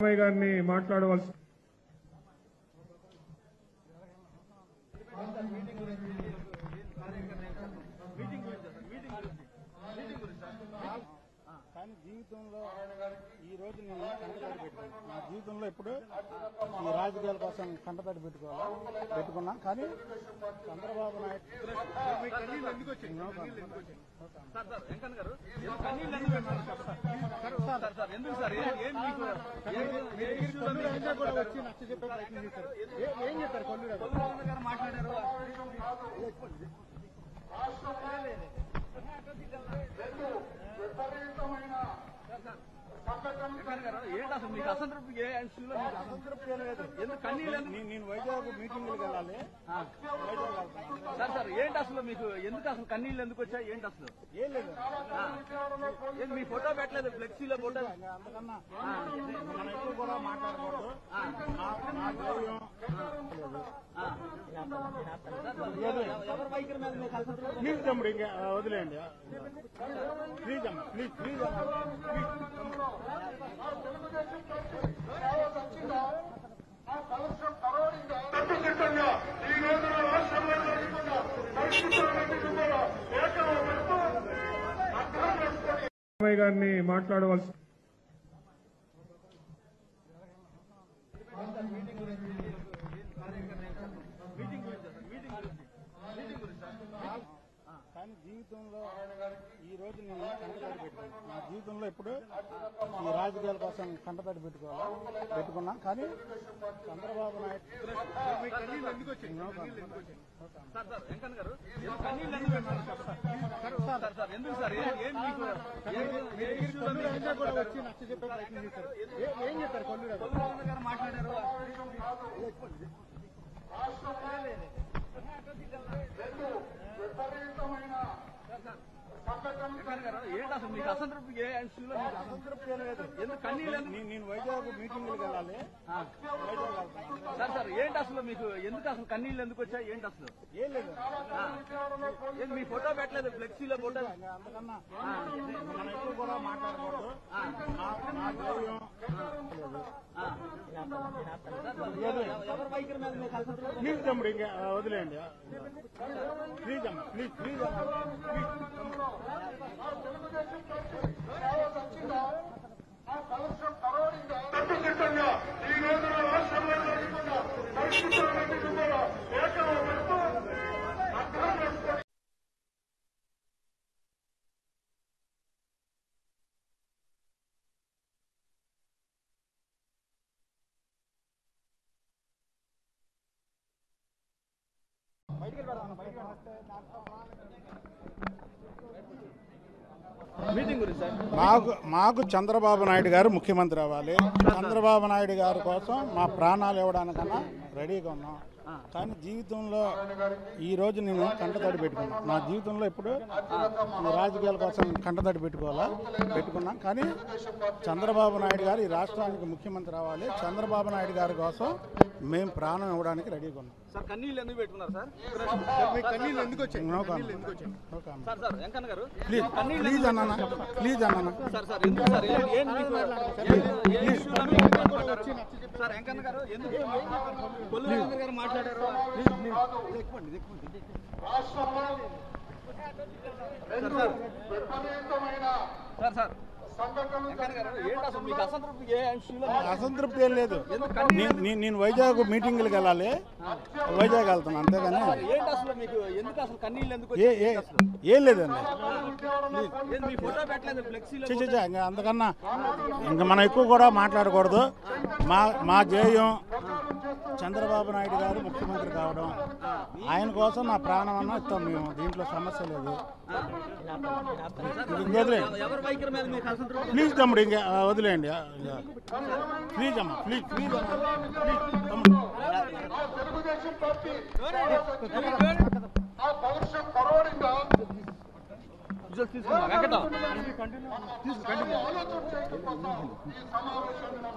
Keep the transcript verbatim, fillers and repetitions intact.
గారిని మాట్లాడవలసి కానీ జీవితంలో ఈ రోజు నేను కంటతడి పెట్టుకున్నాను. నా జీవితంలో ఎప్పుడు ఈ రాజకీయాల కోసం కంటతడి పెట్టుకోవాలి పెట్టుకున్నా కానీ చంద్రబాబు నాయుడు వచ్చి నచ్చ చెప్పే ప్రయత్నం చేశారు. ఏం చేస్తారు కొల్లు గారు మాట్లాడారు. నేను వైజాగ్ మీటింగ్లకు వెళ్ళాలి. సార్ సార్ ఏంటి అసలు మీకు ఎందుకు అసలు కన్నీళ్ళు ఎందుకు వచ్చాయి ఏంటి అసలు? ఏం లేదు మీ ఫోటో పెట్టలేదు ఫ్లెక్సీలో ఫోటో. అందుకన్నా మనం ఎక్కువ కూడా మాట్లాడకూడదు. ఎవరి వైఖరి మీద మీకు అసంతృప్తి? ప్లీజ్ తమ్ముడు ఇంకా వదిలేయండి. ప్లీజ్ అమ్మా ప్లీజ్ ప్లీజ్ అమ్మా గారిని మాట్లాడవలసి కానీ జీవితంలో ఈ రోజు నేను కంటతడి పెట్టుకున్నాను. నా జీవితంలో ఎప్పుడు ఈ రాజకీయాల కోసం కంటతడి పెట్టుకోవాలి పెట్టుకున్నా కానీ చంద్రబాబు నాయుడు వచ్చి నచ్చ చెప్పే ప్రయత్నం చేశారు. ఏం చేస్తారు కొల్లు గారు మాట్లాడారు. నేను వైజాగ్ మీటింగ్లకు వెళ్ళాలి. సార్ సార్ ఏంటి అసలు మీకు ఎందుకు అసలు కన్నీళ్ళు ఎందుకు వచ్చాయి ఏంటి అసలు? ఏం లేదు మీ ఫోటో పెట్టలేదు ఫ్లెక్సీలో ఫోటో. అందుకన్నా మనం ఎక్కువ కూడా మాట్లాడకూడదు. ఎవరి వైఖరి మీద మీకు అసంతృప్తి? ప్లీజ్ తమ్ముడు ఇంకా వదిలేయండి. ప్లీజ్ అమ్మా ప్లీజ్ ప్లీజ్ అమ్మా మీటింగ్ గురించి సార్ మాకు మాకు చంద్రబాబు నాయుడు గారు ముఖ్యమంత్రి అవ్వాలి. చంద్రబాబు నాయుడు గారి కోసం మా ప్రాణాలు ఇవ్వడానికన్నా రెడీగా ఉన్నాం. కానీ జీవితంలో ఈ రోజు నేను కంటతడి పెట్టుకున్నాను. నా జీవితంలో ఎప్పుడు ఈ రాజకీయాల కోసం కంటతడి పెట్టుకోవాలా పెట్టుకున్నా కానీ చంద్రబాబు నాయుడు గారు ఈ రాష్ట్రానికి ముఖ్యమంత్రి అవ్వాలి. చంద్రబాబు నాయుడు గారి కోసం మేము ప్రాణం ఇవ్వడానికి రెడీగా ఉన్నాం. సార్ కన్నీళ్ళు ఎందుకు పెట్టుకున్నారు సార్? కన్నీళ్ళు ఎందుకు వచ్చాయి? సార్ సార్ వెంకన్న గారు ప్లీజ్ ప్లీజ్ అన్నా ప్లీజ్ అన్నా సార్ సార్ ఎందుకు సార్ ఏం మీకు సార్ వెంకన్న గారు ఎందుకు కొల్లు గారు మాట్లాడారు? సార్ సార్ అసంతృప్తి ఏం లేదు. నేను వైజాగ్ మీటింగ్లకు వెళ్ళాలి. వైజాగ్ వెళ్తాను అంతేగాని ఏం లేదండి. అందుకన్నా ఇంకా మనం ఎక్కువ కూడా మాట్లాడకూడదు. మా మా ధ్యేయం చంద్రబాబు నాయుడు గారు ముఖ్యమంత్రి కావడం. ఆయన కోసం నా ప్రాణం అన్నా ఇస్తాం మేము. దీంట్లో సమస్య లేదు. ప్లీజ్ తమ్ముడు ఇంకా వదిలేయండి. ప్లీజ్ అమ్మా ప్లీజ్ ప్లీజ్ అమ్మా ప్లీజ్ తమ్ముడు. తీసుకున్నా వెంకట